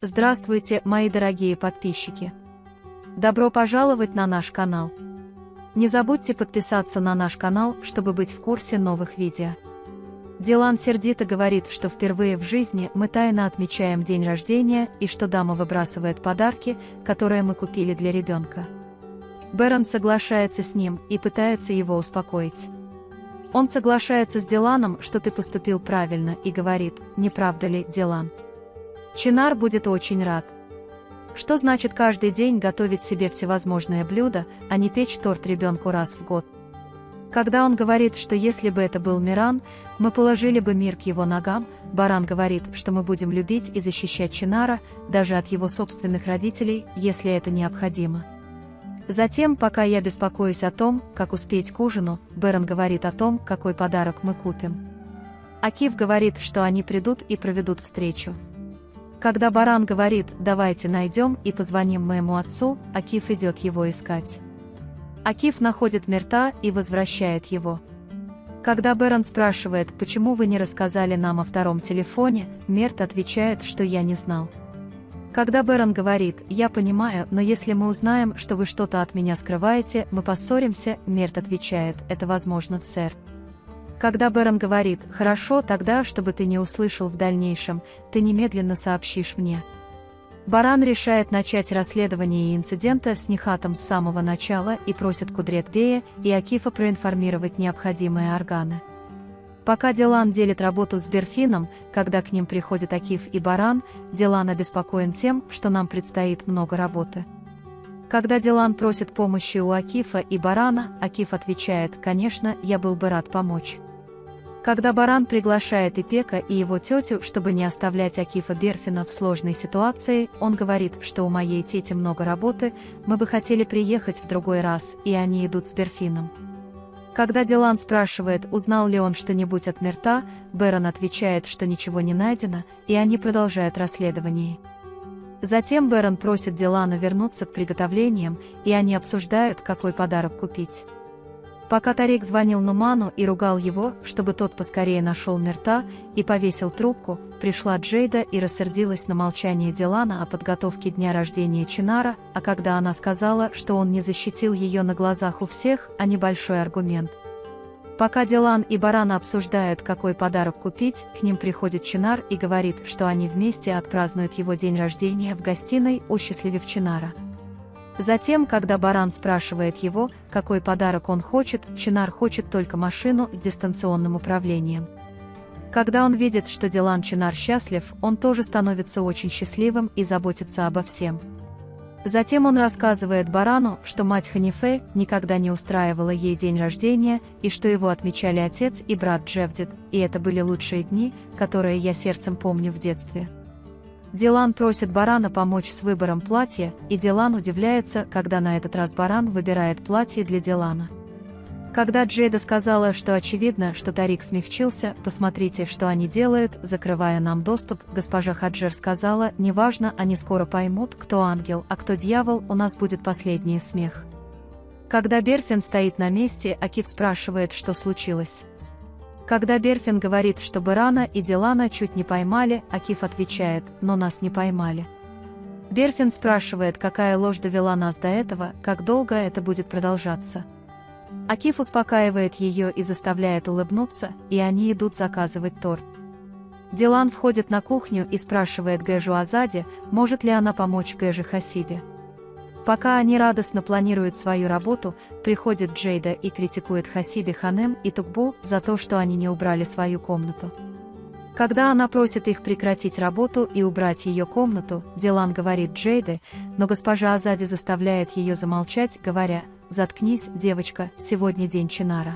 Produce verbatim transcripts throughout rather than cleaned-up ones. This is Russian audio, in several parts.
Здравствуйте, мои дорогие подписчики! Добро пожаловать на наш канал! Не забудьте подписаться на наш канал, чтобы быть в курсе новых видео. Дилан сердито говорит, что впервые в жизни мы тайно отмечаем день рождения и что дама выбрасывает подарки, которые мы купили для ребенка. Бэрон соглашается с ним и пытается его успокоить. Он соглашается с Диланом, что ты поступил правильно, и говорит: не правда ли, Дилан? Чинар будет очень рад. Что значит каждый день готовить себе всевозможные блюда, а не печь торт ребенку раз в год? Когда он говорит, что если бы это был Миран, мы положили бы мир к его ногам, Баран говорит, что мы будем любить и защищать Чинара, даже от его собственных родителей, если это необходимо. Затем, пока я беспокоюсь о том, как успеть к ужину, Бэрон говорит о том, какой подарок мы купим. Акиф говорит, что они придут и проведут встречу. Когда Баран говорит: давайте найдем и позвоним моему отцу, Акиф идет его искать. Акиф находит Мирта и возвращает его. Когда Бэрон спрашивает, почему вы не рассказали нам о втором телефоне, Мирт отвечает, что я не знал. Когда Бэрон говорит: я понимаю, но если мы узнаем, что вы что-то от меня скрываете, мы поссоримся, Мирт отвечает: это возможно, сэр. Когда Бэрон говорит: хорошо, тогда, чтобы ты не услышал в дальнейшем, ты немедленно сообщишь мне. Баран решает начать расследование инцидента с Нихатом с самого начала и просит Кудрет-бея и Акифа проинформировать необходимые органы. Пока Дилан делит работу с Берфином, когда к ним приходят Акиф и Баран, Дилан обеспокоен тем, что нам предстоит много работы. Когда Дилан просит помощи у Акифа и Барана, Акиф отвечает: конечно, я был бы рад помочь. Когда Баран приглашает Ипека и его тетю, чтобы не оставлять Акифа Берфина в сложной ситуации, он говорит, что у моей тети много работы, мы бы хотели приехать в другой раз, и они идут с Берфином. Когда Дилан спрашивает, узнал ли он что-нибудь от Мирта, Бэрон отвечает, что ничего не найдено, и они продолжают расследование. Затем Бэрон просит Дилана вернуться к приготовлениям, и они обсуждают, какой подарок купить. Пока Тарик звонил Нуману и ругал его, чтобы тот поскорее нашел Мирта и повесил трубку, пришла Джейда и рассердилась на молчание Дилана о подготовке дня рождения Чинара, а когда она сказала, что он не защитил ее на глазах у всех, а небольшой аргумент. Пока Дилан и Баран обсуждают, какой подарок купить, к ним приходит Чинар и говорит, что они вместе отпразднуют его день рождения в гостиной, осчастливив Чинара. Затем, когда Баран спрашивает его, какой подарок он хочет, Чинар хочет только машину с дистанционным управлением. Когда он видит, что Дилан Чинар счастлив, он тоже становится очень счастливым и заботится обо всем. Затем он рассказывает Барану, что мать Ханифе никогда не устраивала ей день рождения, и что его отмечали отец и брат Джевдет, и это были лучшие дни, которые я сердцем помню в детстве. Дилан просит Барана помочь с выбором платья, и Дилан удивляется, когда на этот раз Баран выбирает платье для Дилана. Когда Джейда сказала, что очевидно, что Тарик смягчился, посмотрите, что они делают, закрывая нам доступ, госпожа Хаджер сказала: неважно, они скоро поймут, кто ангел, а кто дьявол, у нас будет последний смех. Когда Берфин стоит на месте, Акиф спрашивает, что случилось. Когда Берфин говорит, что Барана и Дилана чуть не поймали, Акиф отвечает: но нас не поймали. Берфин спрашивает, какая ложь довела нас до этого, как долго это будет продолжаться. Акиф успокаивает ее и заставляет улыбнуться, и они идут заказывать торт. Дилан входит на кухню и спрашивает Гэжу Азаде, может ли она помочь Гэже Хасибе. Пока они радостно планируют свою работу, приходит Джейда и критикует Хасиби Ханем и Тукбу за то, что они не убрали свою комнату. Когда она просит их прекратить работу и убрать ее комнату, Дилан говорит Джейде, но госпожа Азади заставляет ее замолчать, говоря: заткнись, девочка, сегодня день Чинара.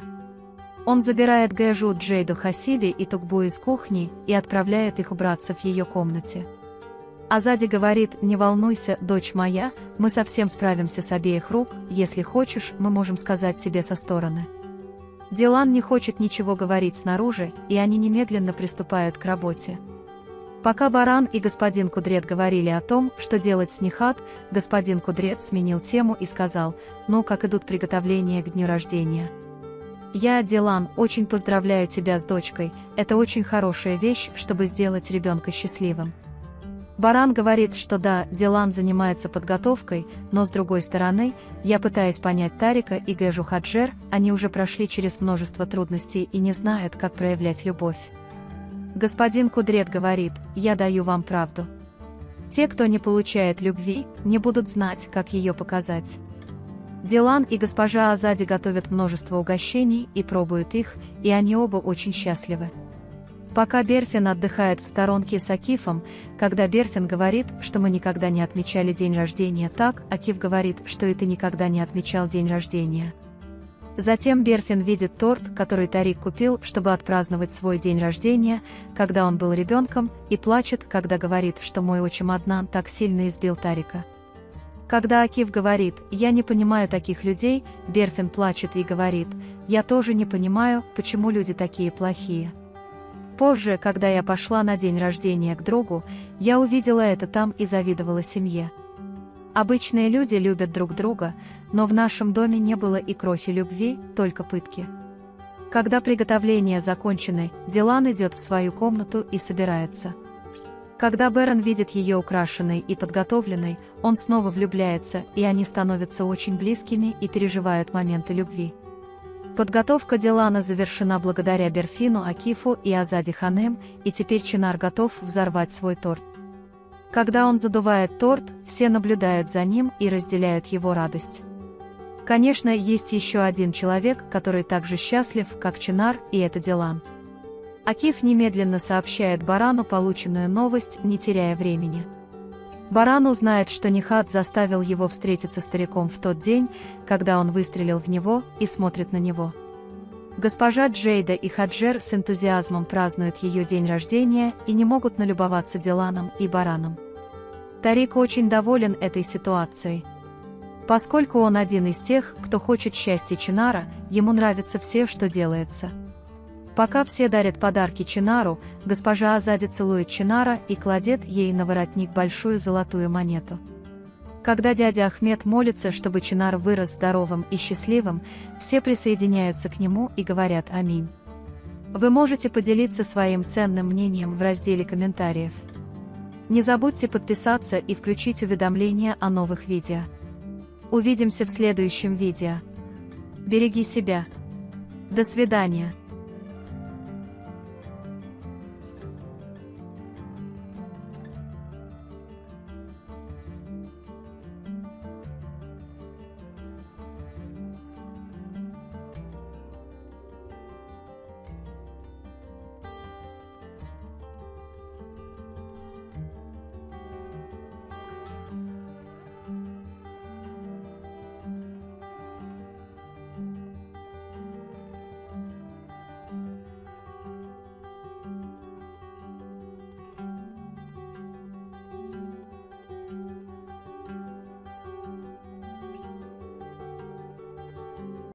Он забирает Гэжу, Джейду, Хасиби и Тукбу из кухни и отправляет их убраться в ее комнате. Азади говорит: не волнуйся, дочь моя, мы совсем справимся с обеих рук, если хочешь, мы можем сказать тебе со стороны. Дилан не хочет ничего говорить снаружи, и они немедленно приступают к работе. Пока Баран и господин Кудрет говорили о том, что делать с Нихат, господин Кудрет сменил тему и сказал: ну, как идут приготовления к дню рождения? Я, Дилан, очень поздравляю тебя с дочкой, это очень хорошая вещь, чтобы сделать ребенка счастливым. Баран говорит, что да, Дилан занимается подготовкой, но с другой стороны, я пытаюсь понять Тарика и Гэжу Хаджер, они уже прошли через множество трудностей и не знают, как проявлять любовь. Господин Кудрет говорит, я даю вам правду. Те, кто не получает любви, не будут знать, как ее показать. Дилан и госпожа Азади готовят множество угощений и пробуют их, и они оба очень счастливы. Пока Берфин отдыхает в сторонке с Акифом, когда Берфин говорит, что мы никогда не отмечали день рождения так, Акиф говорит, что и ты никогда не отмечал день рождения. Затем Берфин видит торт, который Тарик купил, чтобы отпраздновать свой день рождения, когда он был ребенком, и плачет, когда говорит, что мой отчим Аднан так сильно избил Тарика. Когда Акиф говорит, я не понимаю таких людей, Берфин плачет и говорит, я тоже не понимаю, почему люди такие плохие. Позже, когда я пошла на день рождения к другу, я увидела это там и завидовала семье. Обычные люди любят друг друга, но в нашем доме не было и крохи любви, только пытки. Когда приготовления закончены, Дилан идет в свою комнату и собирается. Когда Бэрон видит ее украшенной и подготовленной, он снова влюбляется, и они становятся очень близкими и переживают моменты любви. Подготовка Дилана завершена благодаря Берфину, Акифу и Азади Ханем, и теперь Чинар готов взорвать свой торт. Когда он задувает торт, все наблюдают за ним и разделяют его радость. Конечно, есть еще один человек, который так же счастлив, как Чинар, и это Дилан. Акиф немедленно сообщает Барану полученную новость, не теряя времени. Баран узнает, что Нихат заставил его встретиться с стариком в тот день, когда он выстрелил в него, и смотрит на него. Госпожа Джейда и Хаджер с энтузиазмом празднуют ее день рождения и не могут налюбоваться Диланом и Бараном. Тарик очень доволен этой ситуацией. Поскольку он один из тех, кто хочет счастья Чинара, ему нравится все, что делается. Пока все дарят подарки Чинару, госпожа Азади целует Чинара и кладет ей на воротник большую золотую монету. Когда дядя Ахмед молится, чтобы Чинар вырос здоровым и счастливым, все присоединяются к нему и говорят «Аминь». Вы можете поделиться своим ценным мнением в разделе комментариев. Не забудьте подписаться и включить уведомления о новых видео. Увидимся в следующем видео. Береги себя. До свидания.